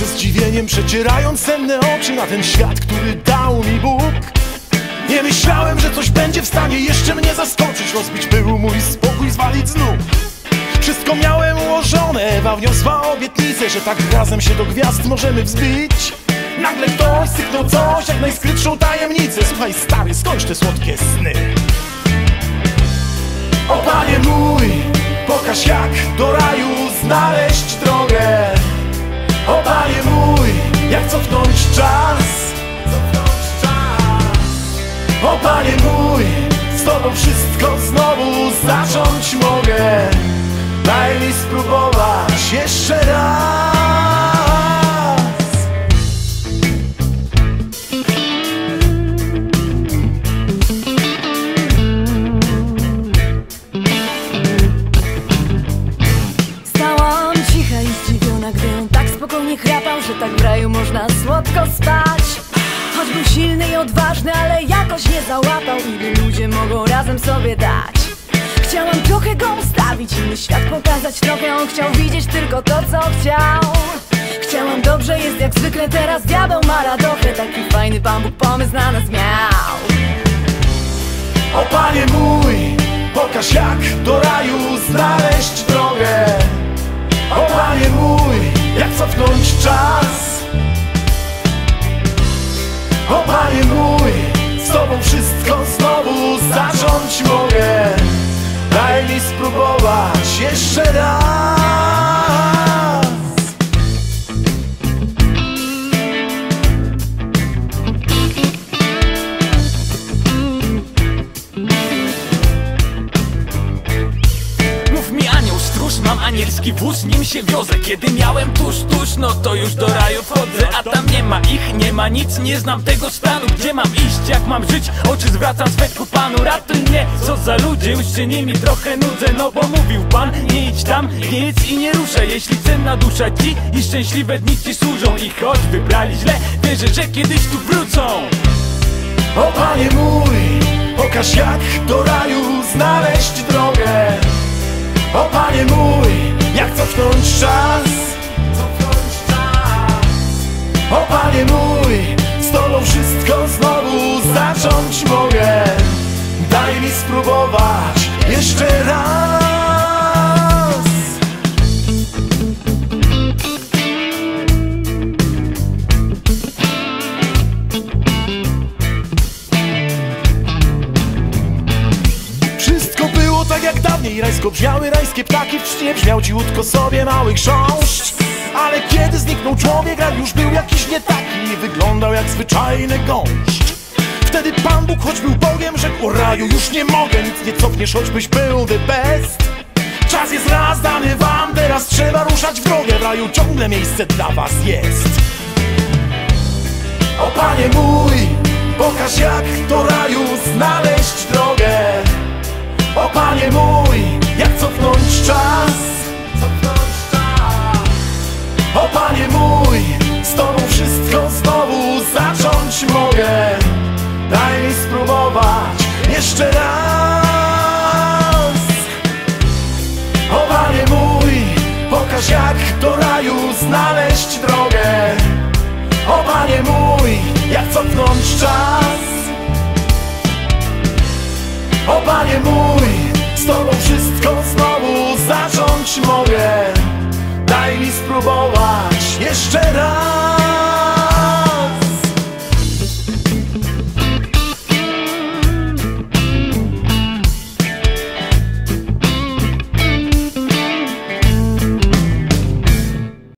ze zdziwieniem przecierając senne oczy na ten świat, który dał mi Bóg. Nie myślałem, że coś będzie w stanie jeszcze mnie zaskoczyć, rozbić pył mój spokój, zwalić z nóg. Wszystko miałem ułożone, Ewa wniosła obietnicę, że tak razem się do gwiazd możemy wzbić. Nagle ktoś syknął coś jak najskrytszą tajemnicę. Słuchaj stary, skończ te słodkie sny. O Panie mój, pokaż jak do raju znaleźć drogę. O Panie mój, jak cofnąć czas. O Panie mój, z Tobą wszystko znowu zacząć mogę. Daj mi spróbować jeszcze raz. Stałam cicha i zdziwiona, gdy on tak spokojnie chrapał, że tak w raju można słodko spać. Choć był silny i odważny, ale jakoś nie załapał, ile ludzie mogą razem sobie dać. Chciałam trochę go ustawić, inny świat pokazać trochę. On chciał widzieć tylko to, co chciał. Chciałam dobrze, jest jak zwykle teraz. Diabeł ma radochę, taki fajny Pan Bóg pomysł na nas miał. O Panie mój, pokaż jak do raju znaleźć drogę. O Panie mój, jak cofnąć czas. O Panie mój, z Tobą wszystko znowu zacząć mogę. Daj mi spróbować jeszcze raz. Mów mi anioł stróż, mam anielski wóz, nim się wiozę. Kiedy miałem tuż, no to już do raju wchodzę. A tam nie ma ich, nie ma nic, nie znam tego stanu. Gdzie mam iść, jak mam żyć, oczy zwracam swe ku Panu. Ratuj mnie, co za ludzie, już się nimi trochę nudzę. No bo mówił Pan, nie idź tam, nie jedz i nie ruszaj. Jeśli cenna dusza Ci i szczęśliwe dni Ci służą. I choć wybrali źle, wierzę, że kiedyś tu wrócą. O Panie mój, pokaż jak do raju znaleźć drogę. O Panie mój, jak cofnąć czas. O Panie mój, z Tobą wszystko znowu zacząć mogę. Daj mi spróbować jeszcze raz. Wszystko było tak jak dawniej, rajsko brzmiały rajskie ptaki, w cznie brzmiał cichutko sobie mały chrząszcz. Ale kiedy zniknął człowiek, raj już był jakiś nie taki, nie wyglądał jak zwyczajny gąszcz. Wtedy Pan Bóg, choć był Bogiem, rzekł: o raju już nie mogę, nic nie cofniesz, choćbyś był the best. Czas jest raz dany wam, teraz trzeba ruszać w drogę. W raju ciągle miejsce dla was jest. O Panie mój, pokaż jak do raju znaleźć drogę. O Panie mój, jak cofnąć czas. O Panie mój, z Tobą wszystko znowu zacząć mogę. Daj mi spróbować jeszcze raz. O Panie mój, pokaż jak do raju znaleźć drogę. O Panie mój, jak cofnąć czas. O Panie mój, z Tobą wszystko znowu zacząć mogę. Daj mi spróbować jeszcze raz.